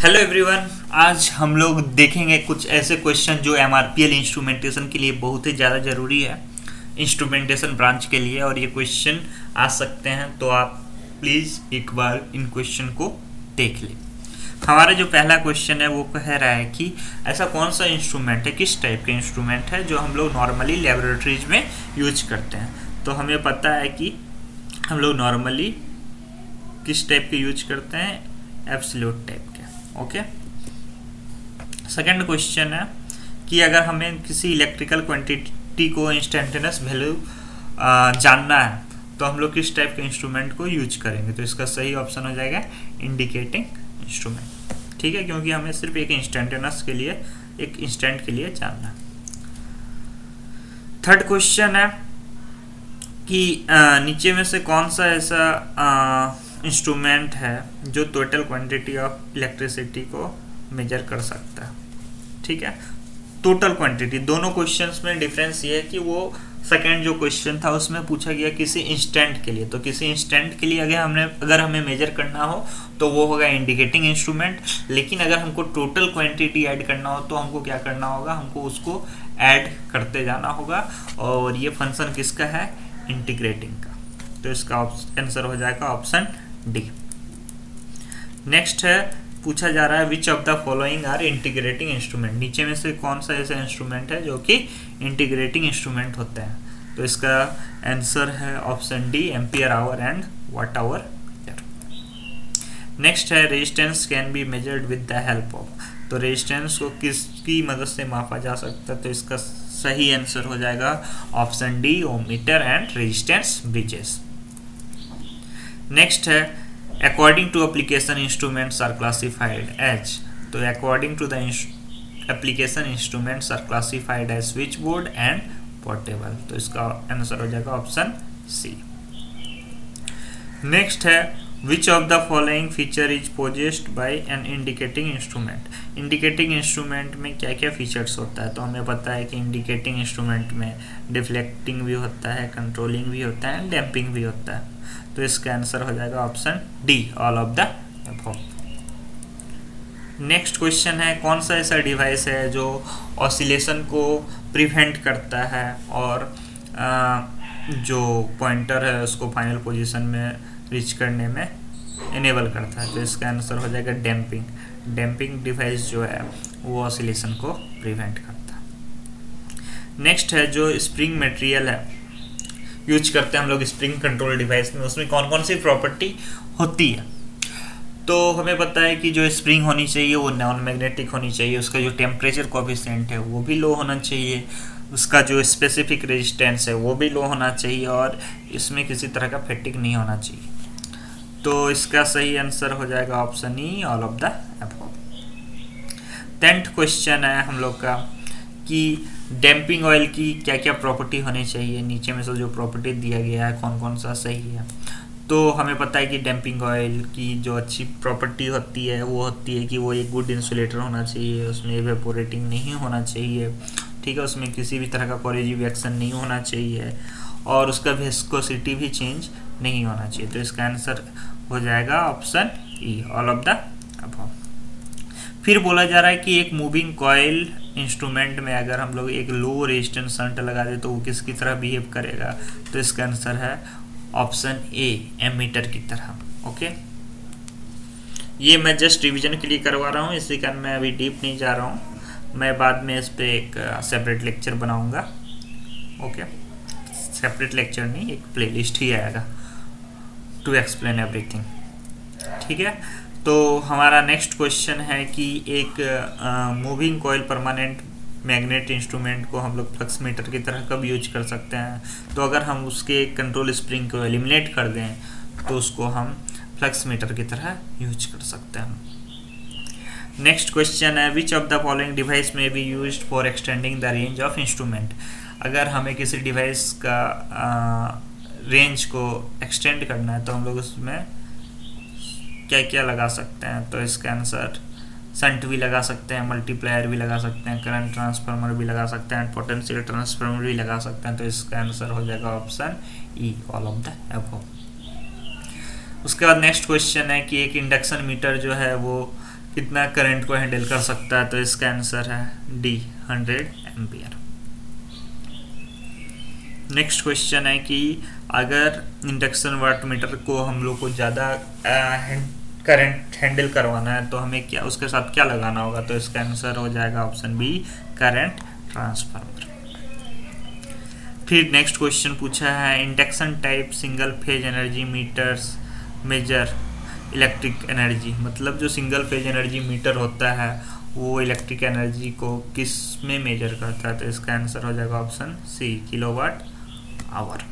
Hello everyone, आज हम लोग देखेंगे कुछ ऐसे क्वेश्चन जो एमआरपीएल इंस्ट्रूमेंटेशन के लिए बहुत ही ज़्यादा ज़रूरी है, इंस्ट्रूमेंटेशन ब्रांच के लिए। और ये क्वेश्चन आ सकते हैं, तो आप प्लीज़ एक बार इन क्वेश्चन को देख लें। हमारा जो पहला क्वेश्चन है वो कह रहा है कि ऐसा कौन सा इंस्ट्रूमेंट है, किस टाइप का इंस्ट्रूमेंट है जो हम लोग नॉर्मली लेबोरेटरीज में यूज करते हैं। तो हमें पता है कि हम लोग नॉर्मली किस टाइप के यूज करते हैं, एब्सोल्यूट टाइप के। ओके। सेकंड क्वेश्चन है कि अगर हमें किसी इलेक्ट्रिकल क्वांटिटी को इंस्टेंटेनियस वैल्यू जानना है तो हम लोग किस टाइप के इंस्ट्रूमेंट को यूज करेंगे। तो इसका सही ऑप्शन हो जाएगा इंडिकेटिंग इंस्ट्रूमेंट। ठीक है, क्योंकि हमें सिर्फ एक इंस्टेंटेनियस के लिए, एक इंस्टेंट के लिए जानना है। थर्ड क्वेश्चन है कि नीचे में से कौन सा ऐसा इंस्ट्रूमेंट है जो टोटल क्वांटिटी ऑफ इलेक्ट्रिसिटी को मेजर कर सकता है। ठीक है, टोटल क्वांटिटी। दोनों क्वेश्चंस में डिफरेंस ये है कि वो सेकंड जो क्वेश्चन था उसमें पूछा गया किसी इंस्टेंट के लिए, तो किसी इंस्टेंट के लिए अगर हमें मेजर करना हो तो वो होगा इंडिकेटिंग इंस्ट्रूमेंट। लेकिन अगर हमको टोटल क्वांटिटी ऐड करना हो तो हमको क्या करना होगा, हमको उसको ऐड करते जाना होगा। और ये फंक्शन किसका है, इंटीग्रेटिंग का। तो इसका आंसर हो जाएगा ऑप्शन डी। नेक्स्ट है, पूछा जा रहा है which of the following are integrating instrument. नीचे में से कौन सा ऐसा इंस्ट्रूमेंट है जो कि इंटीग्रेटिंग इंस्ट्रूमेंट होता है। तो इसका आंसर है option D, ampere hour and watt hour. Next है, resistance can be measured with the help of. तो रेजिस्टेंस को किसकी मदद से मापा जा सकता है। तो इसका सही आंसर हो जाएगा option D, ohmmeter and resistance bridges. Next है, according to application instruments are classified as. तो according to the application instruments are classified as switchboard and portable. तो इसका आंसर हो जाएगा ऑप्शन सी। नेक्स्ट है, which of the following feature is possessed by an indicating instrument. Indicating instrument में क्या क्या features होता है। तो हमें पता है कि इंडिकेटिंग इंस्ट्रूमेंट में डिफ्लेक्टिंग भी होता है, कंट्रोलिंग भी होता है, डैम्पिंग भी होता है। तो इसका आंसर हो जाएगा option D, all of the above. Next question है, कौन सा ऐसा डिवाइस है जो ऑसिलेशन को प्रिवेंट करता है और जो पॉइंटर है उसको फाइनल पोजीशन में रीच करने में इनेबल करता है। तो इसका आंसर हो जाएगा डैम्पिंग। डैम्पिंग डिवाइस जो है वो ऑसिलेशन को प्रिवेंट करता है। नेक्स्ट है, जो स्प्रिंग मटेरियल है यूज करते हैं हम लोग स्प्रिंग कंट्रोल डिवाइस में, उसमें कौन कौन सी प्रॉपर्टी होती है। तो हमें पता है कि जो स्प्रिंग होनी चाहिए वो नॉन मैग्नेटिक होनी चाहिए, उसका जो टेम्परेचर कोएफिशिएंट है वो भी लो होना चाहिए, उसका जो स्पेसिफिक रेजिस्टेंस है वो भी लो होना चाहिए, और इसमें किसी तरह का फैटिग नहीं होना चाहिए। तो इसका सही आंसर हो जाएगा option E, all of the above. 10th question है हम लोग का कि डैम्पिंग ऑयल की क्या क्या प्रॉपर्टी होनी चाहिए। नीचे में से जो प्रॉपर्टी दिया गया है कौन कौन सा सही है। तो हमें पता है कि डैम्पिंग ऑयल की जो अच्छी प्रॉपर्टी होती है वो होती है कि वो एक गुड इंसुलेटर होना चाहिए, उसमें इवेपोरेटिंग नहीं होना चाहिए। ठीक है, उसमें किसी भी तरह का कोरेसिव एक्शन नहीं होना चाहिए, और उसका विस्कोसिटी भी चेंज नहीं होना चाहिए। तो इसका आंसर हो जाएगा option E, all of the above. फिर बोला जा रहा है कि एक मूविंग कॉइल इंस्ट्रूमेंट में अगर हम लोग एक लो रेजिस्टेंस शंट लगा दे तो वो किसकी तरह बिहेव करेगा। तो इसका आंसर है ऑप्शन ए, एमीटर की तरह। ओके, ये मैं जस्ट रिवीजन के लिए करवा रहा हूँ, इसी कारण मैं अभी डीप नहीं जा रहा हूँ। मैं बाद में इस पर एक सेपरेट लेक्चर बनाऊंगा। ओके, सेपरेट लेक्चर नहीं, एक प्लेलिस्ट ही आएगा टू एक्सप्लेन एवरीथिंग। ठीक है, तो हमारा नेक्स्ट क्वेश्चन है कि एक moving coil permanent magnet instrument को हम लोग फ्लक्स मीटर की तरह कब यूज कर सकते हैं। तो अगर हम उसके कंट्रोल स्प्रिंग को एलिमिनेट कर दें तो उसको हम फ्लक्स मीटर की तरह यूज कर सकते हैं। नेक्स्ट क्वेश्चन है, which of the following device may be used for extending the range of instrument. अगर हमें किसी डिवाइस का रेंज को एक्सटेंड करना है तो हम लोग उसमें क्या क्या लगा सकते हैं। तो इसका आंसर शंट भी लगा सकते हैं, मल्टीप्लायर भी लगा सकते हैं, करंट ट्रांसफार्मर भी लगा सकते हैं, पोटेंशियल ट्रांसफार्मर भी लगा सकते हैं। तो इसका आंसर हो जाएगा option E, all of the above. उसके बाद नेक्स्ट क्वेश्चन है कि एक इंडक्शन मीटर जो है वो कितना करंट को हैंडल कर सकता है, तो इसका आंसर है डी 100 एम्पियर। नेक्स्ट क्वेश्चन है कि अगर इंडक्शन वाटमीटर को हम लोग को ज़्यादा करंट हैंडल करवाना है तो हमें क्या उसके साथ क्या लगाना होगा, तो इसका आंसर हो जाएगा ऑप्शन बी करंट ट्रांसफार्मर। फिर नेक्स्ट क्वेश्चन पूछा है induction type single phase energy meters measure electric energy, मतलब जो सिंगल फेज एनर्जी मीटर होता है वो इलेक्ट्रिक एनर्जी को किस में मेजर करता है, तो इसका आंसर हो जाएगा ऑप्शन सी किलोवाट आवर।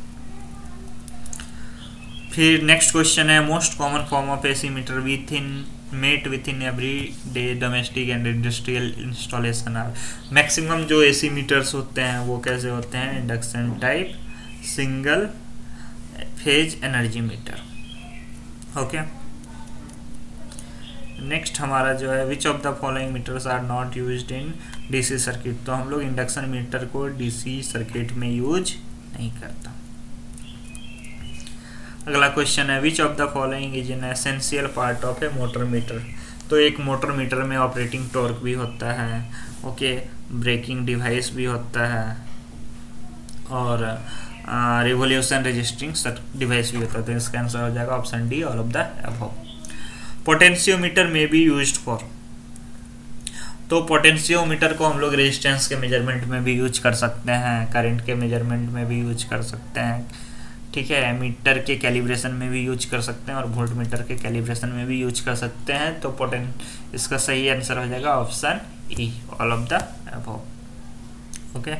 फिर नेक्स्ट क्वेश्चन है most common form of AC meter met with in every day domestic and industrial installation are, maximum जो एसी मीटर्स होते हैं वो कैसे होते हैं, induction type single phase energy meter. Okay, next हमारा जो है which of the following meters are not used in DC circuit, तो हम लोग इंडक्शन मीटर को डीसी सर्किट में यूज नहीं करता। अगला क्वेश्चन है which of the following is an essential part of a motor meter, तो एक मोटर मीटर में ऑपरेटिंग टॉर्क भी होता है, ओके, ब्रेकिंग डिवाइस भी होता है और रिवोल्यूशन रजिस्टरिंग डिवाइस भी होता है, तो इसका आंसर हो जाएगा option D all of the above. Potentiometer may be used for, तो पोटेंशियोमीटर को हम लोग रेजिस्टेंस के मेजरमेंट में भी यूज कर सकते हैं, करंट के मेजरमेंट में भी यूज कर सकते हैं, ठीक है, मीटर के कैलिब्रेशन में भी यूज कर सकते हैं और वोल्ट मीटर के कैलिब्रेशन में भी यूज कर सकते हैं, तो इसका सही आंसर हो जाएगा option E all of the above. Okay,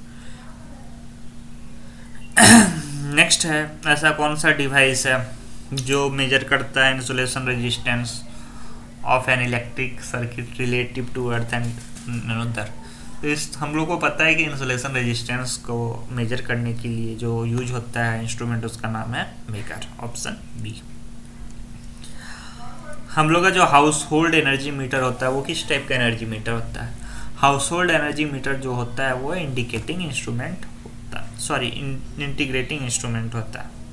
next है ऐसा कौन सा डिवाइस है जो मेजर करता है insulation resistance of an electric circuit relative to earth and another, तो इस हम लोग को पता है कि इंसुलेशन रेजिस्टेंस को मेजर करने के लिए जो यूज होता है इंस्ट्रूमेंट उसका नाम है मेकर, ऑप्शन बी। हम लोग का जो हाउस होल्ड एनर्जी मीटर होता है वो किस टाइप का एनर्जी मीटर होता है, हाउस होल्ड एनर्जी मीटर जो होता है वो इंडिकेटिंग इंस्ट्रूमेंट होता है, सॉरी इंटीग्रेटिंग इंस्ट्रूमेंट होता है।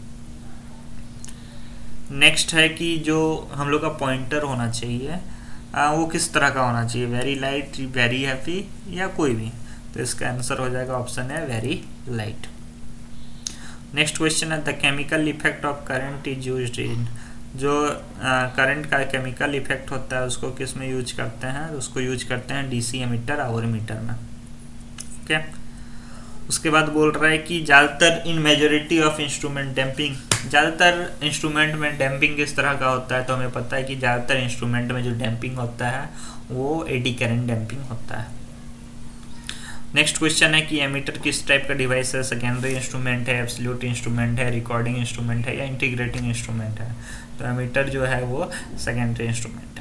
नेक्स्ट है कि जो हम लोग का पॉइंटर होना चाहिए वो किस तरह का होना चाहिए, वेरी लाइट, वेरी हैवी या कोई भी, तो इसका आंसर हो जाएगा ऑप्शन है वेरी लाइट। नेक्स्ट क्वेश्चन है the chemical effect of current is used in, जो करंट का केमिकल इफेक्ट होता है उसको किस में यूज करते हैं, उसको यूज करते हैं डीसी एमीटर और मीटर में। ओके, उसके बाद बोल रहा है कि ज़्यादातर in majority of instrument damping, ज़्यादातर इंस्ट्रूमेंट में डैम्पिंग किस तरह का होता है, तो हमें पता है कि ज़्यादातर इंस्ट्रूमेंट में जो डैम्पिंग होता है वो एडी करंट डैम्पिंग होता है। नेक्स्ट क्वेश्चन है कि एमीटर किस टाइप का डिवाइस है, सेकेंडरी इंस्ट्रूमेंट है, एब्सोल्यूट इंस्ट्रूमेंट है, रिकॉर्डिंग इंस्ट्रूमेंट है या इंटीग्रेटिंग इंस्ट्रूमेंट है, तो एमीटर जो है वो सेकेंडरी इंस्ट्रूमेंट है।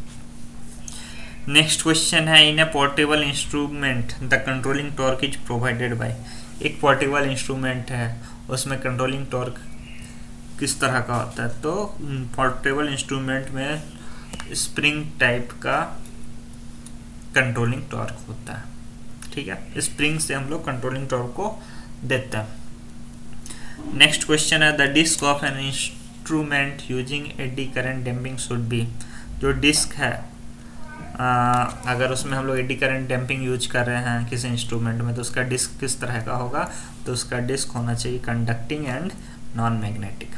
नेक्स्ट क्वेश्चन है in a portable instrument the controlling torque is provided by, एक पोर्टेबल इंस्ट्रूमेंट है उसमें कंट्रोलिंग टॉर्क किस तरह का होता है, तो पोर्टेबल इंस्ट्रूमेंट में स्प्रिंग टाइप का कंट्रोलिंग टॉर्क होता है, ठीक है, स्प्रिंग से हम लोग कंट्रोलिंग टॉर्क को देते हैं। नेक्स्ट क्वेश्चन है the disc of an instrument using eddy current damping should be, जो डिस्क है अगर उसमें हम लोग एडी करंट डैम्पिंग यूज कर रहे हैं किसी इंस्ट्रूमेंट में तो उसका डिस्क किस तरह का होगा, तो उसका डिस्क होना चाहिए conducting and non magnetic.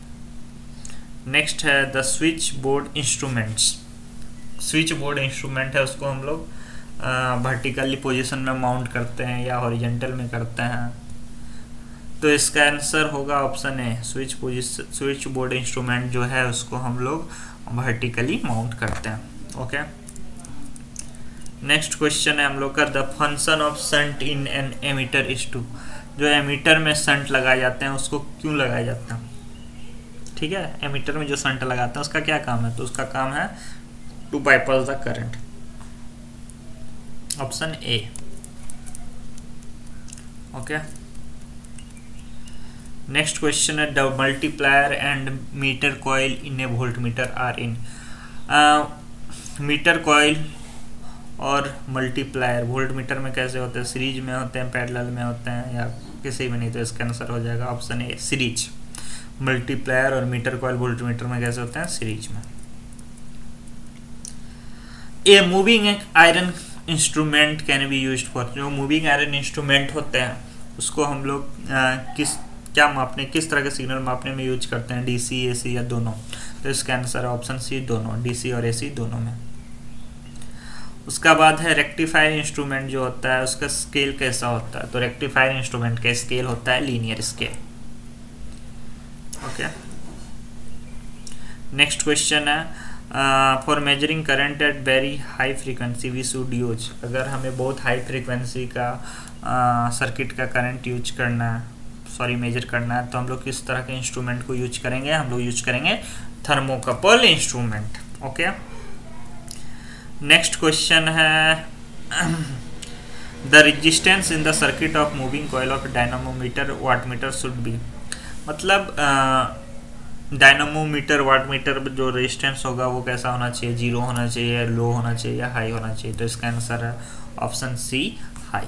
Next है the switchboard instruments, switchboard instrument है उसको हम लोग वर्टिकली पोजीशन में माउंट करते हैं या हॉरिजॉन्टल में करते हैं, तो इसका आंसर होगा option A, switchboard instrument जो है उसको हम लोग वर्टिकली माउंट करते हैं। ओके, नेक्स्ट क्वेश्चन है हम लोग का the function of shunt in an ammeter is to, जो एमीटर में शंट लगाए जाते हैं उसको क्यों लगाए जाते हैं, ठीक है, एमीटर में जो शंट लगाते हैं उसका क्या काम है, तो उसका काम है to bypass the current, option A. Okay, next question है the multiplier and meter coil in a voltmeter are in, meter coil और मल्टीप्लायर वोल्ट मीटर में कैसे होते हैं, सीरीज में होते हैं, पैरेलल में होते हैं या किसी में नहीं, तो इसका आंसर हो जाएगा ऑप्शन ए सीरीज। मल्टीप्लायर और मीटर कॉइल वोल्ट मीटर में कैसे होते हैं, सीरीज में। A moving iron instrument can be used for, जो मूविंग आयरन इंस्ट्रूमेंट होते हैं उसको हम लोग किस तरह के सिग्नल मापने में यूज करते हैं, डीसी एसी या दोनों। तो इसका आंसर है ऑप्शन सी, दोनों, डीसी और एसी दोनों में। उसका बाद है रेक्टिफायर इंस्ट्रूमेंट जो होता है उसका स्केल कैसा होता है, तो रेक्टिफायर इंस्ट्रूमेंट का स्केल होता है linear scale. Okay, next question है for measuring current at very high frequency we should use, अगर हमें बहुत हाई फ्रीक्वेंसी का सर्किट का करंट यूज करना है, मेजर करना है, तो हम लोग किस तरह के इंस्ट्रूमेंट को यूज करेंगे, हम लोग यूज करेंगे thermocouple instrument. Okay, next question है the resistance in the circuit of moving coil of dynamometer wattmeter should be, मतलब डायनामोमीटर वाटमीटर जो रेजिस्टेंस होगा वो कैसा होना चाहिए, 0 होना चाहिए, लो होना चाहिए या हाई होना चाहिए। तो इसका आंसर है option C, high.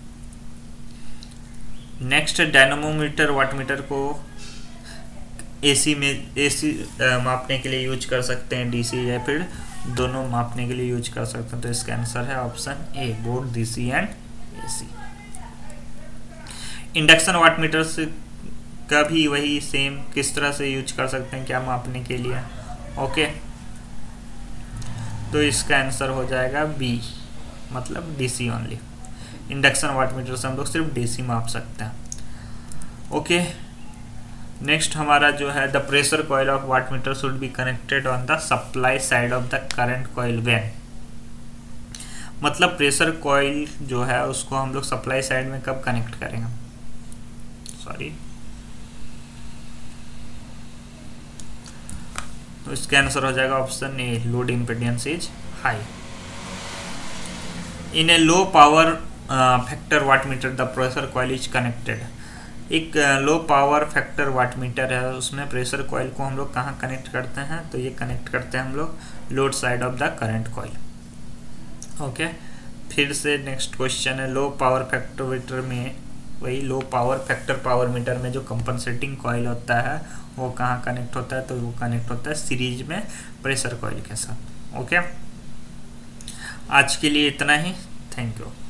Next, dynamometer wattmeter को एसी मापने के लिए यूज कर सकते हैं, डीसी या फिर दोनों मापने के लिए यूज कर सकते हैं। तो इसका आंसर है option A, both DC and AC. Induction wattmeter से का भी वही सेम, किस तरह से यूज कर सकते हैं, क्या मापने के लिए। ओके, तो इसका आंसर हो जाएगा बी, मतलब डीसी ओनली। इंडक्शन वाटमीटर से हम लोग सिर्फ डीसी माप सकते हैं। ओके, नेक्स्ट हमारा जो है the pressure coil of wattmeter should be connected on the supply side of the current coil when, मतलब प्रेशर कॉइल जो है उसको हम लोग सप्लाई साइड में कब कनेक्ट करेंगे, तो इसका आंसर हो जाएगा option A, load impedance is high. In a low power factor wattmeter the pressure coil is connected, एक लो पावर फैक्टर वाटमीटर है उसमें प्रेशर कॉइल को हम लोग कहाँ कनेक्ट करते हैं, तो ये कनेक्ट करते हैं हम लोग load side of the current coil. Okay, फिर से नेक्स्ट क्वेश्चन है लो पावर फैक्टर मीटर में, वही low power factor power meter में जो कंपनसेटिंग कॉइल होता है वो कहाँ कनेक्ट होता है, तो वो कनेक्ट होता है सीरीज में प्रेशर कॉइल के साथ। ओके, आज के लिए इतना ही, थैंक यू।